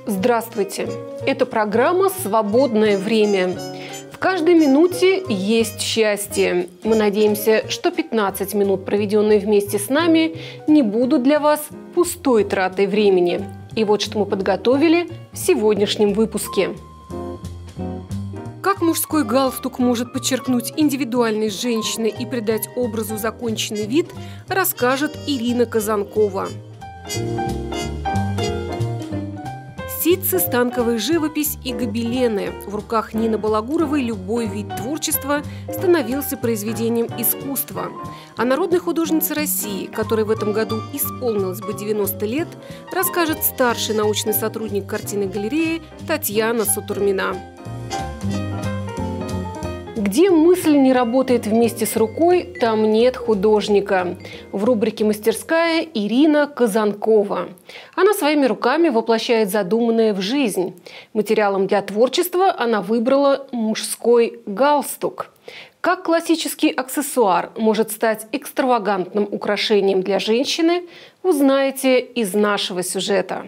Здравствуйте! Это программа «Свободное время». В каждой минуте есть счастье. Мы надеемся, что 15 минут, проведенные вместе с нами, не будут для вас пустой тратой времени. И вот что мы подготовили в сегодняшнем выпуске. Как мужской галстук может подчеркнуть индивидуальность женщины и придать образу законченный вид, расскажет Ирина Казанкова. Ситцы, станковая живопись и гобелены. В руках Нины Балагуровой любой вид творчества становился произведением искусства. О народной художнице России, которой в этом году исполнилось бы 90 лет, расскажет старший научный сотрудник картинной галереи Татьяна Сутурмина. Где мысль не работает вместе с рукой, там нет художника. В рубрике «Мастерская» Ирина Казанкова. Она своими руками воплощает задуманное в жизнь. Материалом для творчества она выбрала мужской галстук. Как классический аксессуар может стать экстравагантным украшением для женщины, узнаете из нашего сюжета.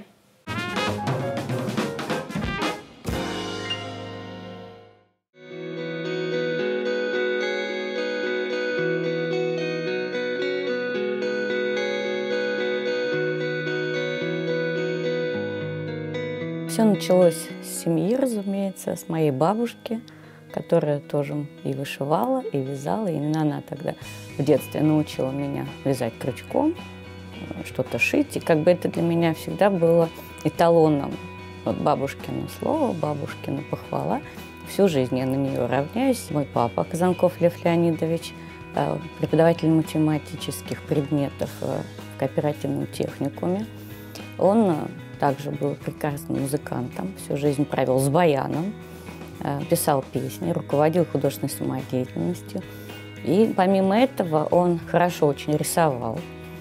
Все началось с семьи, разумеется, с моей бабушки, которая тоже и вышивала, и вязала. Именно она тогда в детстве научила меня вязать крючком, что-то шить. И как бы это для меня всегда было эталоном. Вот бабушкино слово, бабушкина похвала. Всю жизнь я на нее равняюсь. Мой папа Казанков Лев Леонидович, преподаватель математических предметов в кооперативном техникуме. Он также был прекрасным музыкантом, всю жизнь провел с баяном, писал песни, руководил художественной самодеятельностью. И помимо этого он хорошо очень рисовал.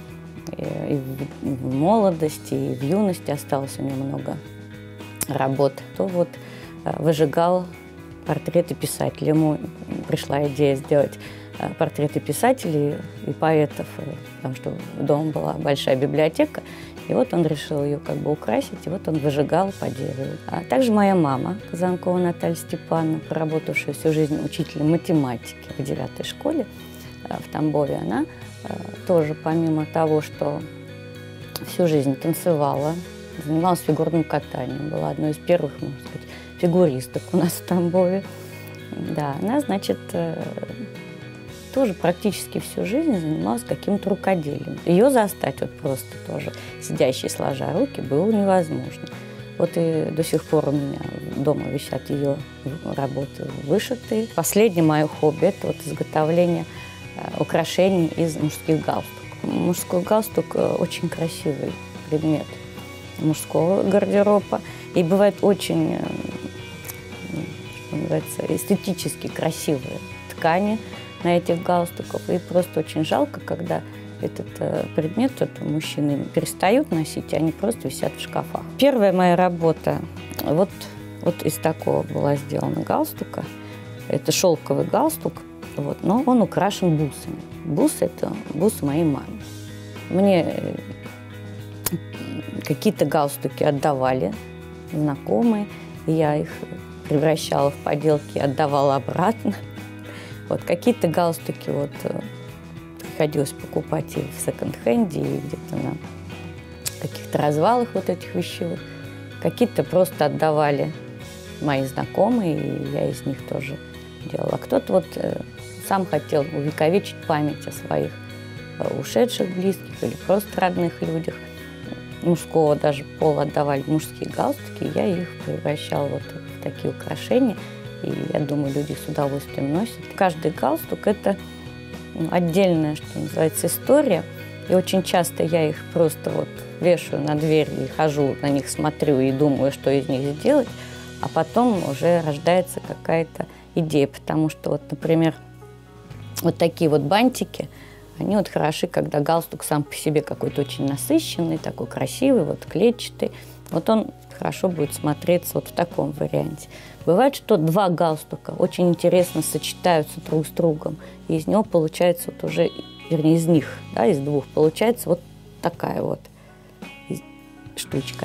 И в молодости, и в юности осталось у него много работ. То вот выжигал портреты писателей. Ему пришла идея сделать портреты писателей и поэтов, потому что дома была большая библиотека. И вот он решил ее как бы украсить, и вот он выжигал по дереву. А также моя мама, Казанкова Наталья Степановна, проработавшая всю жизнь учителем математики в 9-й школе в Тамбове, она тоже, помимо того, что всю жизнь танцевала, занималась фигурным катанием, была одной из первых, можно сказать, фигуристок у нас в Тамбове. Да, она, значит, тоже практически всю жизнь занималась каким-то рукоделием. Ее застать вот просто тоже, сидящей сложа руки, было невозможно. Вот и до сих пор у меня дома висят ее работы вышитые. Последнее мое хобби – это вот изготовление украшений из мужских галстуков. Мужской галстук – очень красивый предмет мужского гардероба. И бывают очень, что называется, эстетически красивые ткани на этих галстуках. И просто очень жалко, когда этот предмет мужчины перестают носить, и они просто висят в шкафах. Первая моя работа вот из такого была сделана галстука. Это шелковый галстук, вот, но он украшен бусами. Бусы – это бусы моей мамы. Мне какие-то галстуки отдавали знакомые, и я их превращала в поделки и отдавала обратно. Вот какие-то галстуки вот приходилось покупать и в секонд-хенде, и где-то на каких-то развалах вот этих вещевых. Какие-то просто отдавали мои знакомые, и я из них тоже делала. А кто-то вот сам хотел увековечить память о своих ушедших близких или просто родных людях. Мужского даже пола отдавали мужские галстуки, и я их превращала вот в такие украшения. И я думаю, люди с удовольствием носят. Каждый галстук – это отдельная, что называется, история. И очень часто я их просто вот вешаю на дверь и хожу на них, смотрю и думаю, что из них сделать. А потом уже рождается какая-то идея. Потому что, вот, например, вот такие вот бантики, они вот хороши, когда галстук сам по себе какой-то очень насыщенный, такой красивый, вот клетчатый. Вот он хорошо будет смотреться вот в таком варианте. Бывает, что два галстука очень интересно сочетаются друг с другом, и из него получается вот уже, вернее, из них, да, из двух, получается вот такая вот штучка.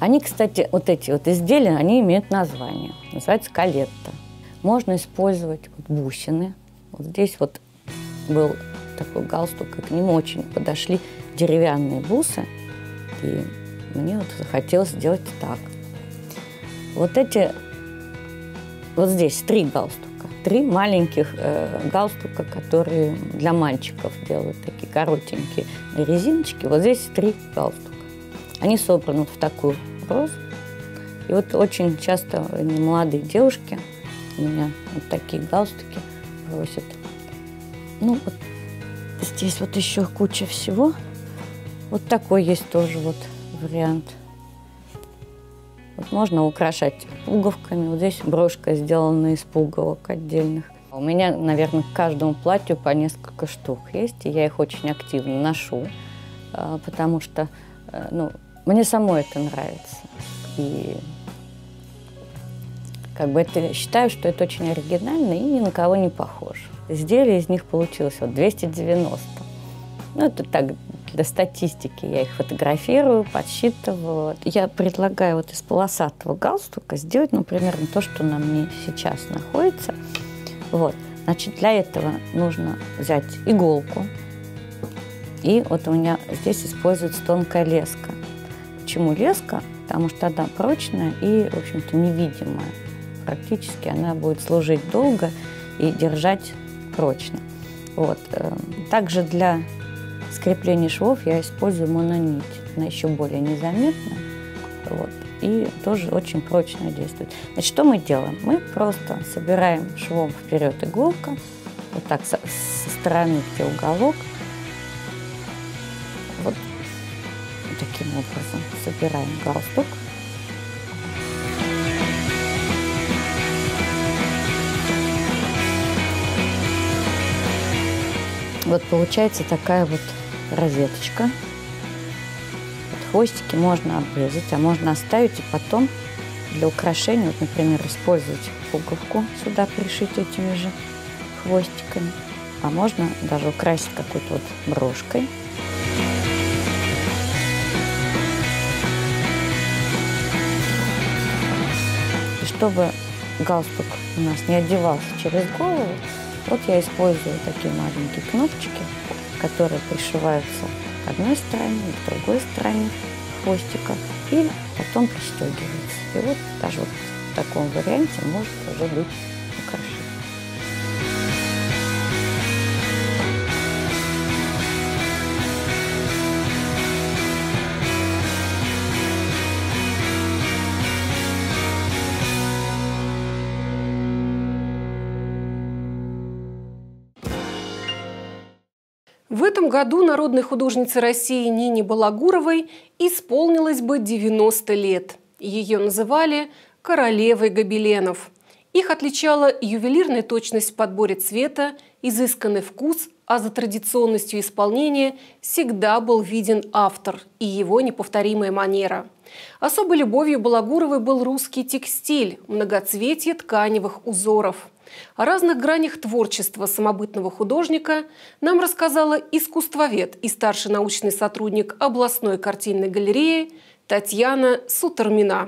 Они, кстати, вот эти вот изделия, они имеют название. Называется калетта. Можно использовать вот бусины. Вот здесь вот был такой галстук, и к нему очень подошли деревянные бусы. И мне вот захотелось сделать так. Вот эти, вот здесь 3 галстука. 3 маленьких галстука, которые для мальчиков делают, такие коротенькие резиночки. Вот здесь 3 галстука. Они собраны в такую розу. И вот очень часто молодые девушки у меня вот такие галстуки просят. Ну, вот здесь вот еще куча всего. Вот такой есть тоже вот вариант. Вот можно украшать пуговками. Вот здесь брошка сделана из пуговок отдельных. У меня, наверное, к каждому платью по несколько штук есть, и я их очень активно ношу, потому что, ну, мне самой это нравится. И как бы это, считаю, что это очень оригинально и ни на кого не похоже. Изделие из них получилось вот 290. Ну, это так, для статистики. Я их фотографирую, подсчитываю. Я предлагаю вот из полосатого галстука сделать, ну, примерно то, что на мне сейчас находится. Вот. Значит, для этого нужно взять иголку. И вот у меня здесь используется тонкая леска. Почему леска? Потому что она прочная и, в общем-то, невидимая. Практически она будет служить долго и держать прочно. Вот. Также для скрепления швов я использую мононить. Она еще более незаметная. Вот. И тоже очень прочно действует. Значит, что мы делаем? Мы просто собираем швом вперед иголка, вот так со стороны, где уголок. Вот таким образом собираем галстук. Вот получается такая вот розеточка. Вот хвостики можно обрезать, а можно оставить и потом для украшения, вот, например, использовать пуговку, сюда пришить этими же хвостиками. А можно даже украсить какой-то вот брошкой. И чтобы галстук у нас не одевался через голову, вот я использую такие маленькие кнопочки, которые пришиваются к одной стороне, к другой стороне хвостика, и потом пристегиваются. И вот даже вот в таком варианте может уже быть украшение. В этом году народной художнице России Нине Балагуровой исполнилось бы 90 лет. Ее называли «королевой гобеленов». Их отличала ювелирная точность в подборе цвета, изысканный вкус, а за традиционностью исполнения всегда был виден автор и его неповторимая манера. Особой любовью Балагуровой был русский текстиль, многоцветие тканевых узоров. О разных гранях творчества самобытного художника нам рассказала искусствовед и старший научный сотрудник областной картинной галереи Татьяна Сутормина.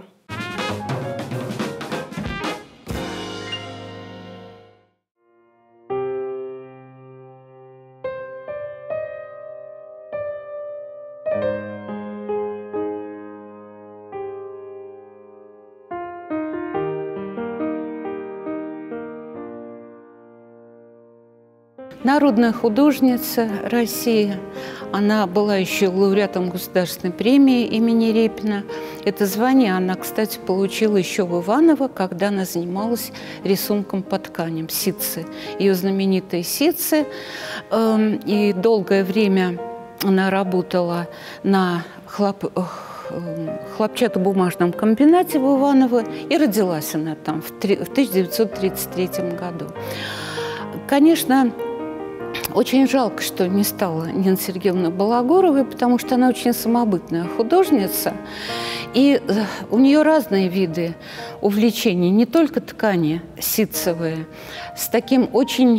Народная художница России. Она была еще лауреатом государственной премии имени Репина. Это звание она, кстати, получила еще в Иваново, когда она занималась рисунком по тканям, ситцы. Ее знаменитые ситцы. И долгое время она работала на хлопчатобумажном комбинате в Иваново. И родилась она там в 1933 году. Конечно, очень жалко, что не стала Нина Сергеевна Балагуровой, потому что она очень самобытная художница. И у нее разные виды увлечений, не только ткани ситцевые, с таким очень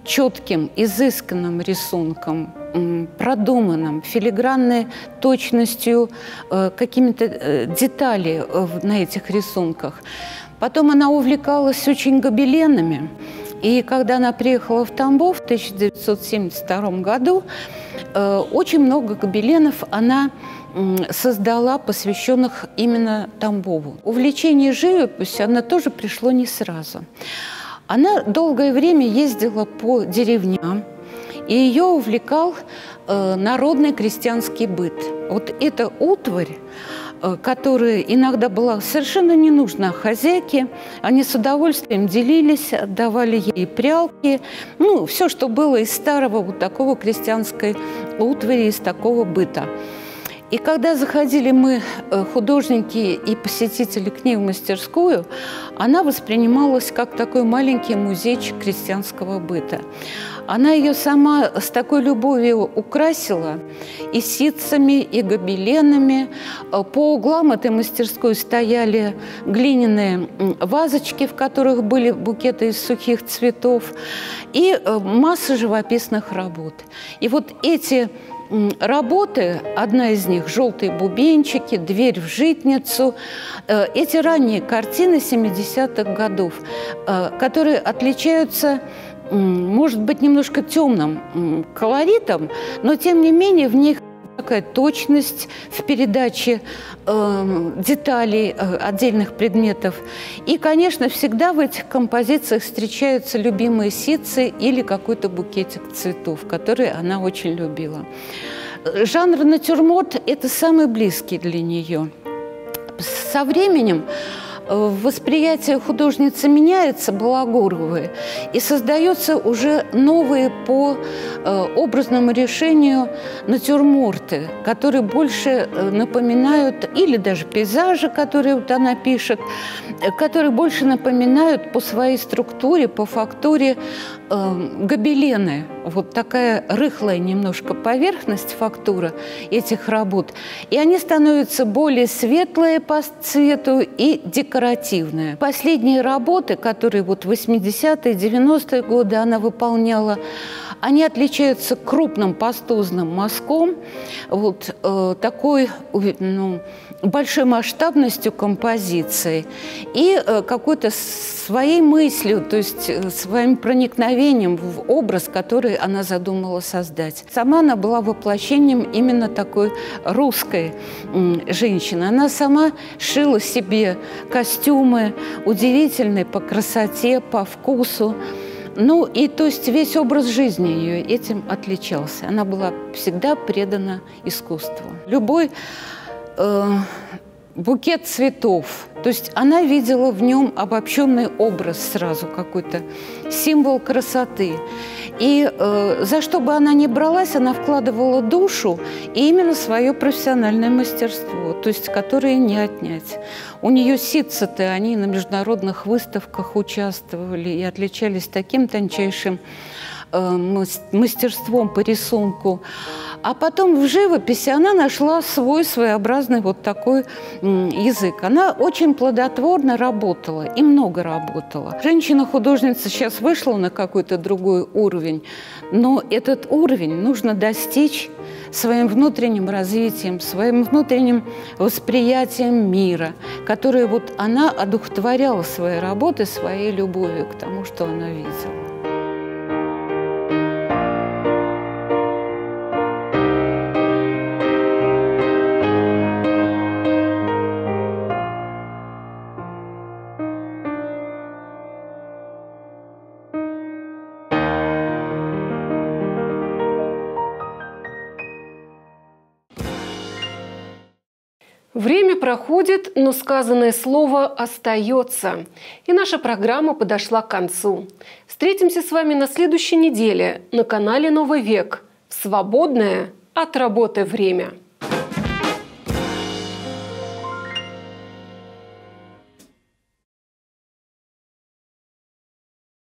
четким, изысканным рисунком, продуманным, филигранной точностью какими-то детали на этих рисунках. Потом она увлекалась очень гобеленами. И когда она приехала в Тамбов в 1972 году, очень много гобеленов она создала, посвященных именно Тамбову. Увлечение живописью она тоже пришло не сразу. Она долгое время ездила по деревням, и ее увлекал народный крестьянский быт. Вот эта утварь, которая иногда была совершенно не нужна хозяйке, они с удовольствием делились, отдавали ей прялки, ну, все, что было из старого вот такого крестьянской утвари, из такого быта. И когда заходили мы, художники и посетители, к ней в мастерскую, она воспринималась как такой маленький музейчик крестьянского быта. Она ее сама с такой любовью украсила и ситцами, и гобеленами. По углам этой мастерской стояли глиняные вазочки, в которых были букеты из сухих цветов, и масса живописных работ. И вот эти работы, одна из них «Желтые бубенчики», «Дверь в житницу», эти ранние картины 70-х годов, которые отличаются, может быть, немножко темным колоритом, но тем не менее в них такая точность в передаче деталей отдельных предметов. И, конечно, всегда в этих композициях встречаются любимые ситцы или какой-то букетик цветов, которые она очень любила. Жанр натюрморт – это самый близкий для нее. Со временем восприятие художницы меняется, Балагуровой, и создаются уже новые по образному решению натюрморты, которые больше напоминают, или даже пейзажи, которые вот она пишет, которые больше напоминают по своей структуре, по фактуре гобелены. Вот такая рыхлая немножко поверхность, фактура этих работ. И они становятся более светлые по цвету и декоративные. Последние работы, которые вот 80-е, 90-е годы она выполняла, они отличаются крупным пастозным мазком, вот такой, ну, большой масштабностью композиции и какой-то своей мыслью, то есть своим проникновением в образ, который она задумала создать. Сама она была воплощением именно такой русской женщины. Она сама шила себе костюмы, удивительные по красоте, по вкусу. Ну и то есть весь образ жизни ее этим отличался. Она была всегда предана искусству. Любой букет цветов, то есть она видела в нем обобщенный образ сразу, какой-то символ красоты. И за что бы она ни бралась, она вкладывала душу и именно свое профессиональное мастерство, то есть которое не отнять. У нее ситцы-то, они на международных выставках участвовали и отличались таким тончайшим мастерством по рисунку. А потом в живописи она нашла свой своеобразный вот такой язык. Она очень плодотворно работала и много работала. Женщина-художница сейчас вышла на какой-то другой уровень, но этот уровень нужно достичь своим внутренним развитием, своим внутренним восприятием мира, которое вот она одухотворяла своей работой, своей любовью к тому, что она видела. Время проходит, но сказанное слово остается. И наша программа подошла к концу. Встретимся с вами на следующей неделе на канале «Новый век» в свободное от работы время.